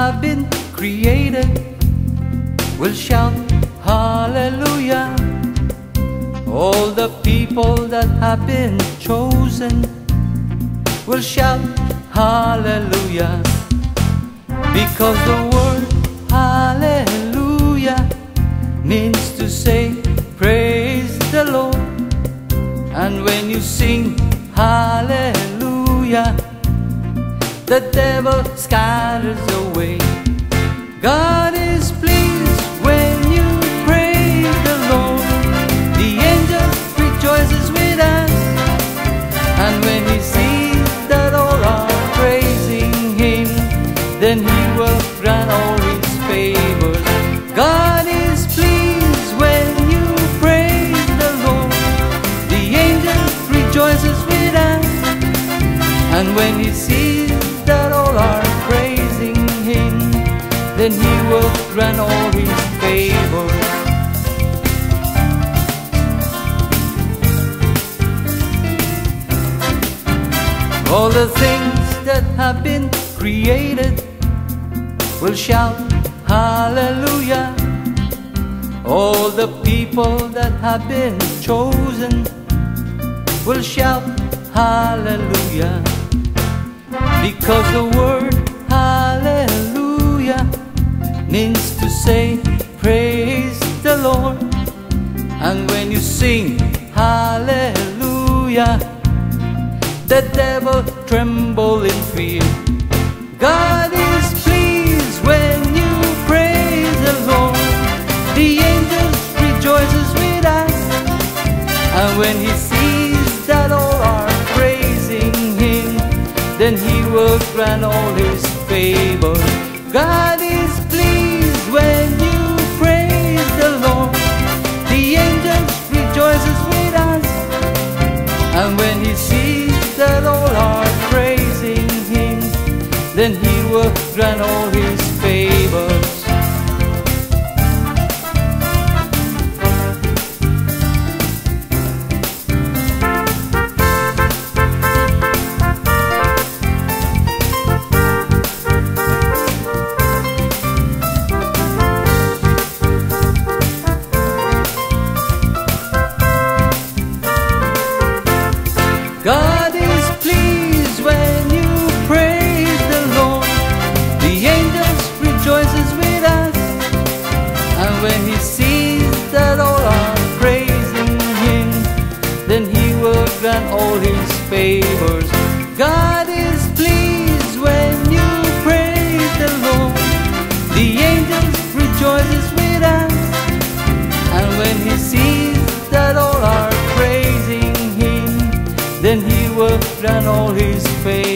have been created will shout hallelujah. All the people that have been chosen will shout hallelujah. Because the word hallelujah means to say praise the Lord. And when you sing hallelujah, the devil scatters away. God is pleased when you praise the Lord. The angel rejoices with us. And when he sees that all are praising him, then he will grant all his favors. God is pleased when you praise the Lord. The angel rejoices with us. And when he sees that all are praising him, then he will grant all his favors. All the things that have been created will shout hallelujah. All the people that have been chosen will shout hallelujah. Because the word hallelujah means to say praise the Lord. And when you sing hallelujah, the devil tremble in fear. God is pleased when you praise the Lord. The angels rejoices with us. And when he sees that all are praising him, then he will grant all his favors. God is pleased when you praise the Lord. The angels rejoices with us. And when he sees that all are praising him, then he will grant all his favors. God is pleased when you praise the Lord. The angels rejoices with us. And when he sees that all are praising him, then he will grant all his favors. God is pleased when you praise the Lord. The angels rejoices with us. And when he sees that all are praising him, then he will grant all his favors.